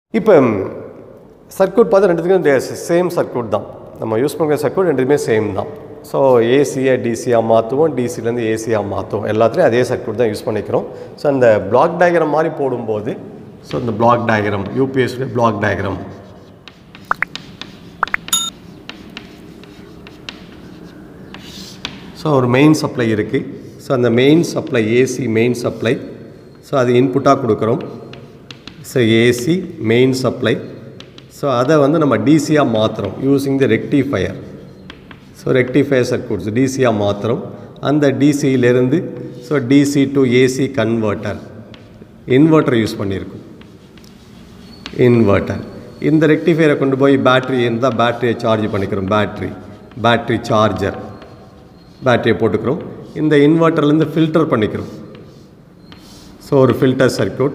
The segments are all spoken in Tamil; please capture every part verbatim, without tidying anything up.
இப்போ சர்க்யூட் பார்த்து ரெண்டுத்துக்கும் சேம் சர்க்யூட் தான். நம்ம யூஸ் பண்ணுற சர்க்யூட் ரெண்டுமே சேம் தான். ஸோ ஏசியை டிசியாக மாற்றுவோம், டிசிலேருந்து ஏசியாக மாற்றுவோம். எல்லாத்துலேயும் அதே சர்க்யூட் தான் யூஸ் பண்ணிக்கிறோம். ஸோ அந்த பிளாக் டயக்ராம் மாதிரி போடும்போது, ஸோ இந்த பிளாக் டயக்ராம் யூபிஎஸ்ஸுடைய பிளாக் டயக்ராம் ஸோ ஒரு மெயின் சப்ளை இருக்குது. ஸோ அந்த main supply AC main supply, so அது இன்புட்டாக கொடுக்குறோம். So AC main supply, so அதை வந்து நம்ம டிசியாக மாற்றுறோம் using the rectifier. So rectifier circuits டிசியாக மாற்றுறோம். அந்த டிசியிலேருந்து so DC to AC converter inverter use பண்ணியிருக்கோம். இன்வெர்ட்டர் இந்த ரெக்டிஃபயரை கொண்டு போய் பேட்ரி இருந்தால் பேட்டரியை சார்ஜ் பண்ணிக்கிறோம். பேட்ரி பேட்ரி சார்ஜர் பேட்டரியை போட்டுக்கிறோம். இந்த இன்வெர்ட்டர்லேருந்து ஃபில்டர் பண்ணிக்கிறோம். ஸோ ஒரு ஃபில்டர் சர்க்யூட்.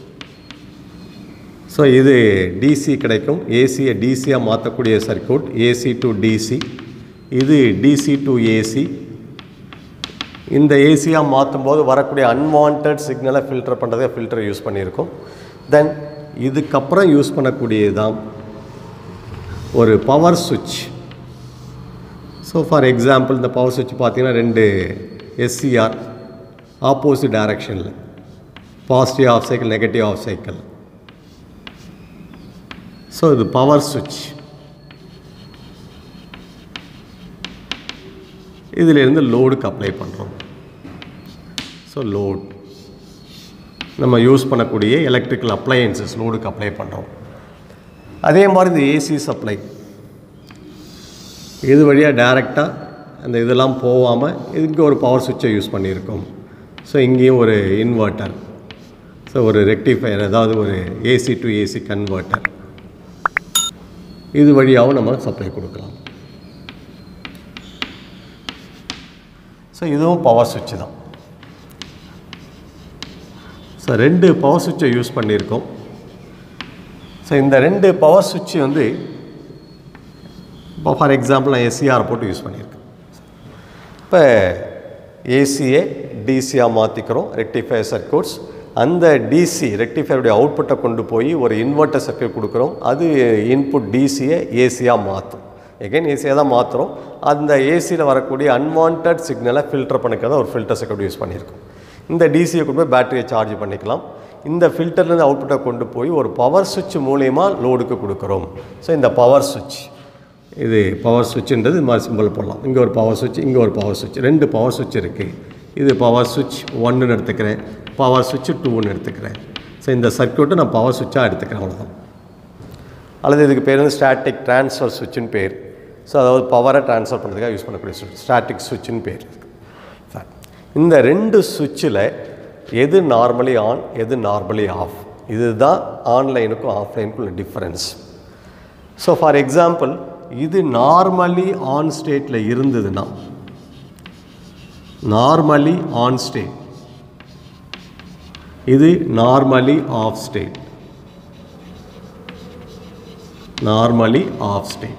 ஸோ இது டிசி கிடைக்கும். ஏசியை டிசியாக மாற்றக்கூடிய சர்க்யூட் ஏசி டு டிசி. இது டிசி டு ஏசி. இந்த ஏசியாக மாற்றும் போது வரக்கூடிய அன்வான்ட் சிக்னலை ஃபில்டர் பண்ணுறதே ஃபில்டர் யூஸ் பண்ணியிருக்கோம். தென் இதுக்கப்புறம் யூஸ் பண்ணக்கூடியது தான் ஒரு பவர் சுவிட்ச். ஸோ ஃபார் எக்ஸாம்பிள் இந்த பவர் சுவிட்ச் பார்த்தீங்கன்னா ரெண்டு எஸ்சிஆர் ஆப்போசிட் டைரக்ஷனில், positive half cycle negative half cycle. So இது பவர் சுவிட்ச். இதிலிருந்து லோடுக்கு அப்ளை பண்ணுறோம். ஸோ லோட் நம்ம யூஸ் பண்ணக்கூடிய எலக்ட்ரிக்கல் அப்ளையன்சஸ் லோடுக்கு அப்ளை பண்ணுறோம். அதே மாதிரி இந்த ஏசி சப்ளை இது வழியாக டைரெக்டாக அந்த இதெல்லாம் போகாமல் இதுக்கு ஒரு பவர் சுவிட்சை யூஸ் பண்ணியிருக்கோம். ஸோ இங்கேயும் ஒரு இன்வெர்ட்டர், ஸோ ஒரு ரெக்டிஃபயர், அதாவது ஒரு ஏசி டு ஏசி கன்வெர்ட்டர், இது வழியாகவும் நம்ம சப்ளை கொடுக்கலாம். ஸோ இதுவும் பவர் சுவிட்ச் தான். ஸோ ரெண்டு பவர் சுவிட்சை யூஸ் பண்ணியிருக்கோம். ஸோ இந்த ரெண்டு பவர் சுவிட்சு வந்து இப்போ ஃபார் எக்ஸாம்பிள் நான் எஸ்சிஆர் போட்டு யூஸ் பண்ணியிருக்கேன். இப்போ ஏசியை டிசியாக மாற்றிக்கிறோம் ரெக்டிஃபயர் சர்க்யூட்ஸ். அந்த டிசி ரெக்டிஃபயருடைய அவுட்புட்டை கொண்டு போய் ஒரு இன்வெர்ட்டர் சர்க்யூட் கொடுக்குறோம். அது இன்புட் டிசியை ஏசியாக மாற்றும். எகைன் ஏசியாக தான் மாற்றுறோம். அந்த ஏசியில் வரக்கூடிய அன்வான்ட் சிக்னலை ஃபில்டர் பண்ணிக்கிறதா ஒரு ஃபில்டர் சர்க்யூட் யூஸ் பண்ணியிருக்கோம். இந்த டிசியை கொண்டு போய் பேட்டரியை சார்ஜ் பண்ணிக்கலாம். இந்த ஃபில்டர்லேருந்து அவுட்புட்டை கொண்டு போய் ஒரு பவர் சுவிட்ச் மூலயமா லோடுக்கு கொடுக்குறோம். ஸோ இந்த பவர் சுவிட்ச், இது பவர் சுவிட்சுன்றது இது மாதிரி சிம்பிள் போடலாம். இங்கே ஒரு பவர் சுவிட்ச், இங்கே ஒரு பவர் சுவிட்ச், ரெண்டு பவர் சுவிட்ச் இருக்குது. இது பவர் சுவிட்ச் ஒன்றுன்னு எடுத்துக்கிறேன், பவர் சுவிட்ச் டூன்னு எடுத்துக்கிறேன். ஸோ இந்த சர்க்யூட்டை நான் பவர் சுவிட்சாக எடுத்துக்கிறேன், அவ்வளோதான். அல்லது இதுக்கு பேர் வந்து ஸ்டாட்டிக் ட்ரான்ஸ்ஃபர் சுவிட்சுன்னு பேர். ஸோ அதாவது பவரை ட்ரான்ஸ்ஃபர் பண்ணுறதுக்காக யூஸ் பண்ணக்கூடிய சுவிட்ச் ஸ்டாட்டிக் சுவிட்சுன்னு பேர். இந்த ரெண்டு சுவிட்சில் எது நார்மலி ஆன், எது நார்மலி ஆஃப், இதுதான் ஆன்லைனுக்கும் ஆஃப்லைனுக்கும் உள்ள டிஃப்ரென்ஸ். ஸோ ஃபார் எக்ஸாம்பிள் இது நார்மலி ஆன் ஸ்டேட்டில் இருந்ததுன்னா, நார்மலி ஆன் ஸ்டேட், இது normally off state, normally off state.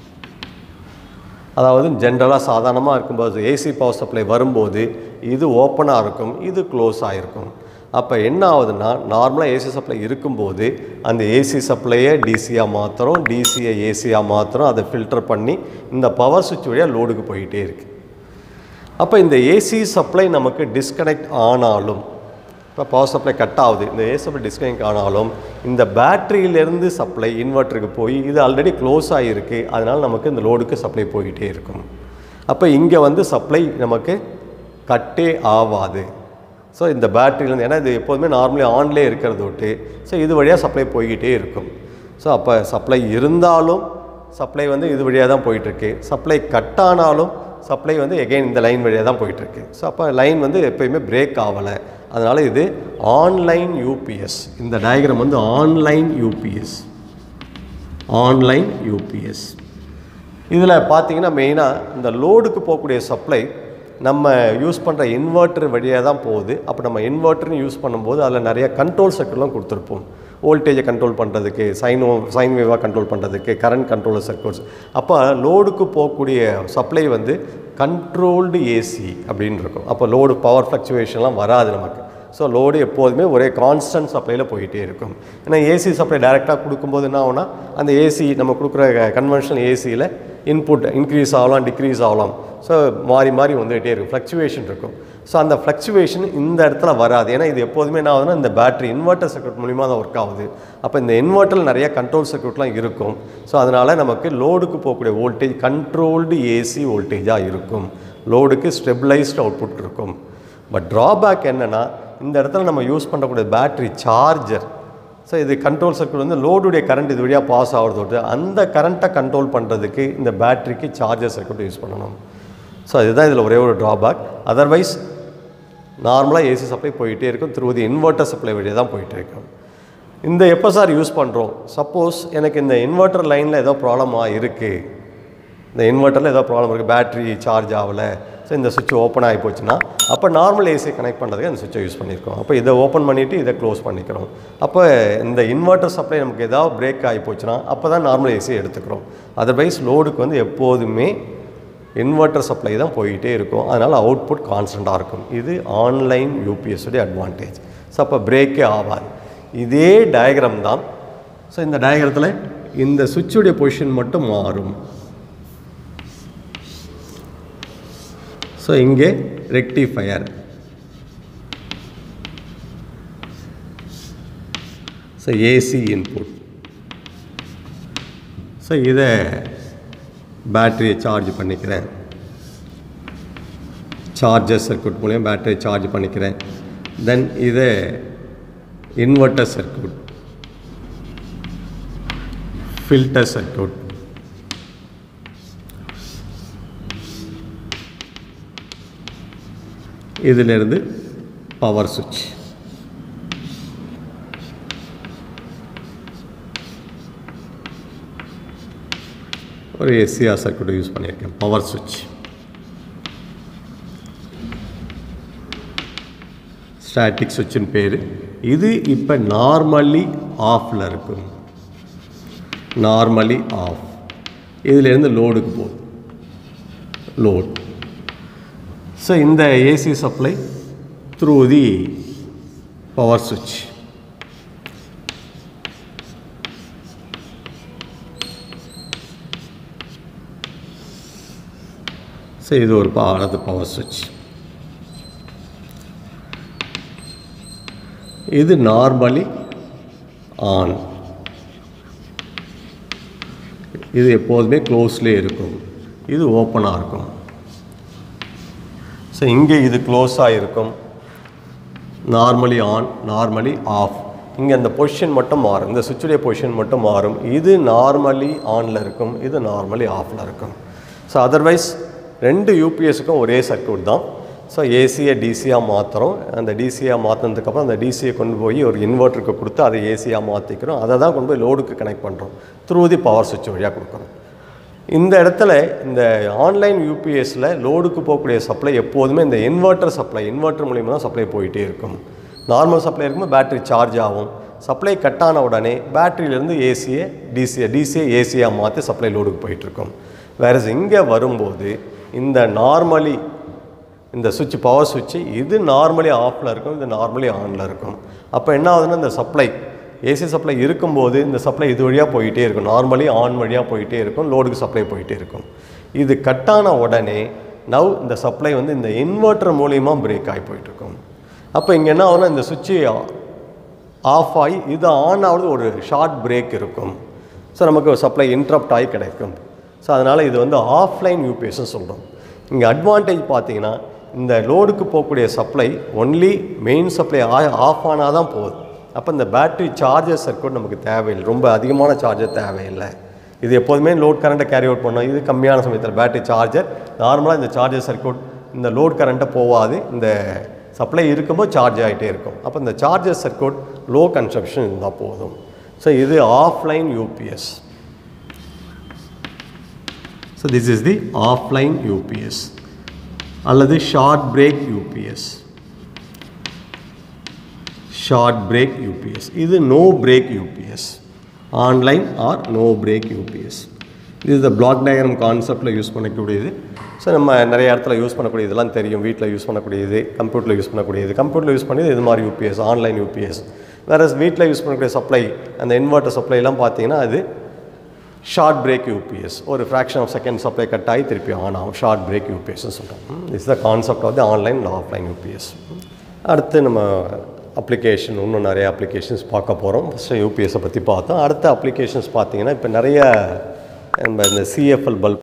அதாவது ஜென்ரலாக சாதாரணமாக இருக்கும்போது ஏசி பவர் சப்ளை வரும்போது இது ஓப்பனாக இருக்கும், இது க்ளோஸ் ஆகிருக்கும். அப்போ என்ன ஆகுதுன்னா, நார்மலாக ஏசி சப்ளை இருக்கும்போது அந்த ஏசி சப்ளையை டிசியாக மாற்றுறோம், டிசியை ஏசியாக மாற்றுறோம், அதை ஃபில்டர் பண்ணி இந்த பவர் சுவிட்ச் வழியாக லோடுக்கு போயிட்டே இருக்குது. அப்போ இந்த ஏசி சப்ளை நமக்கு டிஸ்கனெக்ட் ஆனாலும், இப்போ பவர் சப்ளை கட் ஆகுது, இந்த ஏசி சப்ளை டிஸ்கனெக்ட் ஆனாலும் இந்த பேட்டரியிலேருந்து சப்ளை இன்வெர்ட்டருக்கு போய் இது ஆல்ரெடி க்ளோஸ் ஆகிருக்கு, அதனால் நமக்கு இந்த லோடுக்கு சப்ளை போய்கிட்டே இருக்கும். அப்போ இங்கே வந்து சப்ளை நமக்கு கட்டே ஆகாது. ஸோ இந்த பேட்டரியிலேருந்து, ஏன்னா இது எப்போதுமே நார்மலி ஆன்லேயே இருக்கிறது விட்டு, ஸோ இது வழியாக சப்ளை போய்கிட்டே இருக்கும். ஸோ அப்போ சப்ளை இருந்தாலும் சப்ளை வந்து இது வழியாக தான் போயிட்டுருக்கு, சப்ளை கட் ஆனாலும் சப்ளை வந்து எகெயின் இந்த லைன் வழியாக தான் போயிட்டுருக்கு. ஸோ அப்போ லைன் வந்து எப்போயுமே பிரேக் ஆகலை. அதனால் இது ஆன்லைன் யூபிஎஸ். இந்த டயக்ராம் வந்து ஆன்லைன் யூபிஎஸ், ஆன்லைன் யூபிஎஸ். இதில் பார்த்தீங்கன்னா மெயினாக இந்த லோடுக்கு போகக்கூடிய சப்ளை நம்ம யூஸ் பண்ணுற இன்வெர்ட்டர் வழியாக தான் போகுது. அப்போ நம்ம இன்வெர்ட்டர்னு யூஸ் பண்ணும்போது அதில் நிறைய கண்ட்ரோல் சர்க்யூட்லாம் கொடுத்துருப்போம். வோல்டேஜை கண்ட்ரோல் பண்ணுறதுக்கு, சைன் சைன் வேவாக கண்ட்ரோல் பண்ணுறதுக்கு, கரண்ட் கண்ட்ரோலர் சர்க்யூட்ஸ். அப்போ லோடுக்கு போகக்கூடிய சப்ளை வந்து கண்ட்ரோல்டு ஏசி அப்படின்னு இருக்கும். அப்போ லோடு பவர் ஃப்ளக்சுவேஷன்லாம் வராது நமக்கு. ஸோ லோடு எப்போதுமே ஒரே கான்ஸ்டன்ட் சப்ளையில் போயிட்டே இருக்கும். ஏன்னா ஏசி சப்ளை டைரெக்டாக கொடுக்கும்போது என்ன ஆகும்னா அந்த ஏசி நம்ம கொடுக்குற கன்வென்ஷனல் ஏசியில் இன்புட் இன்க்ரீஸ் ஆகலாம் டிக்ரீஸ் ஆகலாம். ஸோ மாறி மாறி வந்துகிட்டே இருக்கும், ஃப்ளக்சுவேஷன் இருக்கும். ஸோ அந்த ஃப்ளக்சுவேஷன் இந்த இடத்துல வராது. ஏன்னா இது எப்போதுமே என்ன ஆகுதுன்னா இந்த பேட்டரி இன்வெர்ட்டர் சர்க்யூட் மூலிமா தான் ஒர்க் ஆகுது. அப்போ இந்த இன்வெர்ட்டரில் நிறைய கண்ட்ரோல் சர்க்யூட்லாம் இருக்கும். ஸோ அதனால் நமக்கு லோடுக்கு போகக்கூடிய வோல்டேஜ் கண்ட்ரோல்டு ஏசி வோல்டேஜாக இருக்கும். லோடுக்கு ஸ்டெபிளைஸ்டு அவுட்புட் இருக்கும். பட் ட்ராபேக் என்னென்னா இந்த இடத்துல நம்ம யூஸ் பண்ணக்கூடிய பேட்டரி சார்ஜர். ஸோ இது கண்ட்ரோல் சர்க்யூட் வந்து லோடுடைய கரண்ட் இது வழியாக பாஸ் ஆகிறதோடு அந்த கரண்ட்டை கண்ட்ரோல் பண்ணுறதுக்கு இந்த பேட்டரிக்கு சார்ஜர் சர்க்யூட் யூஸ் பண்ணணும். ஸோ இதுதான் இதில் ஒரே ஒரு ட்ராபேக். அதர்வைஸ் நார்மலாக ஏசி சப்ளை போயிட்டே இருக்கும், த்ரூ தி இன்வெர்ட்டர் சப்ளை வழியாக தான் போயிட்டே இருக்கும். இந்த எப்போ சார் யூஸ் பண்ணுறோம்? சப்போஸ் எனக்கு இந்த இன்வெர்ட்டர் லைனில் ஏதோ ப்ராப்ளமாக இருக்குது, இந்த இன்வெர்ட்டரில் ஏதோ ப்ராப்ளம் இருக்குது, பேட்ரி சார்ஜ் ஆகலை, ஸோ இந்த சுவிட்ச் ஓப்பன் ஆகி போச்சுன்னா அப்போ நார்மல் ஏசி கனெக்ட் பண்ணுறதுக்கு அந்த சுவிட்சை யூஸ் பண்ணியிருக்கோம். அப்போ இதை ஓப்பன் பண்ணிவிட்டு இதை க்ளோஸ் பண்ணிக்கிறோம். அப்போ இந்த இன்வெர்ட்டர் சப்ளை நமக்கு ஏதாவது பிரேக் ஆகி போச்சுன்னா அப்போ தான் நார்மல் ஏசி எடுத்துக்கிறோம். அதர்வைஸ் லோடுக்கு வந்து எப்போதுமே இன்வெர்ட்டர் சப்ளை தான் போயிட்டே இருக்கும். அதனால் அவுட்புட் கான்ஸ்டண்ட்டாக இருக்கும். இது ஆன்லைன் யூபிஎஸ்ஸுடைய அட்வான்டேஜ். ஸோ அப்போ பிரேக்கே ஆகாது. இதே டயக்ராம் தான். ஸோ இந்த டயக்ராமத்தில் இந்த சுவிட்சுடைய பொசிஷன் மட்டும் மாறும். ஸோ இங்கே rectifier, so AC input. So இதை பேட்டரியை சார்ஜ் பண்ணிக்கிறேன், சார்ஜர் சர்க்யூட் மூலியம் பேட்டரியை சார்ஜ் பண்ணிக்கிறேன். தென் இதை இன்வெர்ட்டர் சர்க்யூட், ஃபில்டர் சர்க்யூட், இதிலிருந்து பவர் சுவிட்ச். ஒரு எஸ்சிஆர் சர்க்யூட் யூஸ் பண்ணியிருக்கேன், பவர் சுவிட்ச். ஸ்டாட்டிக் சுவிட்சின் பேர். இது இப்போ நார்மலி ஆஃபில் இருக்கும், நார்மலி ஆஃப். இதிலேருந்து லோடுக்கு போகுது, லோட். ஸோ இந்த AC supply through the power சுவிட்ச். ஸோ இது ஒரு பாரது பவர் சுவிட்ச். இது நார்மலி ஆன், இது எப்போதுமே க்ளோஸ்லேயே இருக்கும், இது ஓப்பனாக இருக்கும். ஸோ இங்கே இது க்ளோஸாக இருக்கும், நார்மலி ஆன், நார்மலி ஆஃப். இங்கே அந்த பொசிஷன் மட்டும் மாறும், இந்த சுவிட்சுடைய பொசிஷன் மட்டும் மாறும். இது நார்மலி ஆனில் இருக்கும், இது நார்மலி ஆஃபில் இருக்கும். ஸோ அதர்வைஸ் ரெண்டு யூபிஎஸ்ஸுக்கும் ஒரே சர்க்யூட் தான். ஸோ ஏசியை டிசியாக மாற்றுறோம். அந்த டிசியாக மாற்றினதுக்கப்புறம் அந்த டிசியை கொண்டு போய் ஒரு இன்வெர்ட்டருக்கு கொடுத்து அதை ஏசியாக மாற்றிக்கிறோம். அதை தான் கொண்டு போய் லோடுக்கு கனெக்ட் பண்ணுறோம், த்ரூ தி பவர் சுவிட்ச் வழியாக கொடுக்குறோம். இந்த இடத்துல இந்த ஆன்லைன் யூபிஎஸ்சில் லோடுக்கு போகக்கூடிய சப்ளை எப்போதுமே இந்த இன்வெர்ட்டர் சப்ளை, இன்வெர்ட்டர் மூலிமா தான் சப்ளை போயிட்டே இருக்கும். நார்மல் சப்ளை இருக்கும்போது பேட்டரி சார்ஜ் ஆகும். சப்ளை கட் ஆன உடனே பேட்டரியிலேருந்து ஏசியை டிசியை டிசியை ஏசியாக மாற்றி சப்ளை லோடுக்கு போயிட்டுருக்கும். வேறு இங்கே வரும்போது இந்த நார்மலி இந்த சுவிட்ச், பவர் சுவிட்சு, இது நார்மலி ஆஃபில் இருக்கும், இது நார்மலி ஆனில் இருக்கும். அப்போ என்ன ஆகுதுன்னா இந்த சப்ளை ஏசி சப்ளை இருக்கும்போது இந்த சப்ளை இது வழியாக போயிட்டே இருக்கும், நார்மலி ஆன் வழியாக போயிட்டே இருக்கும், லோடுக்கு சப்ளை போயிட்டே இருக்கும். இது கட்டான உடனே நவ் இந்த சப்ளை வந்து இந்த இன்வெர்ட்டர் மூலிமா பிரேக் ஆகி போயிட்டுருக்கும். அப்போ இங்கே என்ன ஆகுதுன்னா இந்த சுவிட்சு ஆஃப் ஆகி இது ஆன் ஆகுது, ஒரு ஷார்ட் பிரேக் இருக்கும். ஸோ நமக்கு சப்ளை இன்ட்ரப்ட் ஆகி கிடைக்கும். ஸோ அதனால் இது வந்து ஆஃப்லைன் யூபிஎஸ்ன்னு சொல்கிறோம். இங்கே அட்வான்டேஜ் பார்த்தீங்கன்னா இந்த லோடுக்கு போகக்கூடிய supply only main supply off ஆனால் தான் போகுது. அப்போ இந்த பேட்டரி சார்ஜர் சர்க்யூட் நமக்கு தேவையில்லை, ரொம்ப அதிகமான சார்ஜர் தேவையில்லை. இது எப்போதுமே லோட் கரண்ட்டை கேரி அவுட் பண்ணோம். இது கம்மியான சமயத்தில் பேட்டரி சார்ஜர் நார்மலாக இந்த சார்ஜர் சர்க்யூட் இந்த லோட் கரண்ட்டை போகாது, இந்த சப்ளை இருக்கும்போது சார்ஜ் ஆகிட்டே இருக்கும். அப்போ இந்த சார்ஜர் சர்க்யூட் லோ கன்சப்ஷன் இருந்தால் போதும். ஸோ இது offline UPS. So this is the offline UPS அல்லது short break UPS. Short break UPS, இது no break UPS. Online or no break UPS. இது இந்த பிளாக் டயக்ராம் கான்செப்டில் யூஸ் பண்ணக்கூடியது. ஸோ நம்ம நிறைய இடத்துல யூஸ் பண்ணக்கூடிய இதெல்லாம் தெரியும். வீட்டில் யூஸ் பண்ணக்கூடியது, கம்ப்யூட்டரில் யூஸ் பண்ணக்கூடியது. கம்ப்யூட்டரில் யூஸ் பண்ணியது இது மாதிரி யூபிஎஸ், ஆன்லைன் யூபிஎஸ். வேறு வீட்டில் யூஸ் பண்ணக்கூடிய சப்ளை, அந்த இன்வெர்ட்டர் சப்ளைலாம் பார்த்தீங்கன்னா அது ஷார்ட் பிரேக் யூபிஎஸ். ஒரு fraction of second supply cut ஆகி திருப்பி ஆன் ஆகும். ஷார்ட் பிரேக் யூபிஎஸ்ன்னு சொல்கிறோம். Is the concept of the online and offline UPS. அடுத்து நம்ம அப்ளிகேஷன், இன்னும் நிறைய அப்ளிகேஷன்ஸ் பார்க்க போகிறோம். ஃபஸ்ட்டு யூபிஎஸை பற்றி பார்த்தோம். அடுத்த அப்ளிகேஷன்ஸ் பார்த்தீங்கன்னா இப்போ நிறைய நம்ம இந்த சிஎஃப்எல் பல்ப்